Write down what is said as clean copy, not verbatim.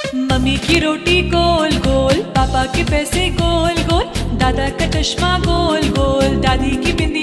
mummy की रोटी गोल गोल, पापा के पैसे गोल गोल, दादा का चश्मा गोल गोल, दादी की बिंदी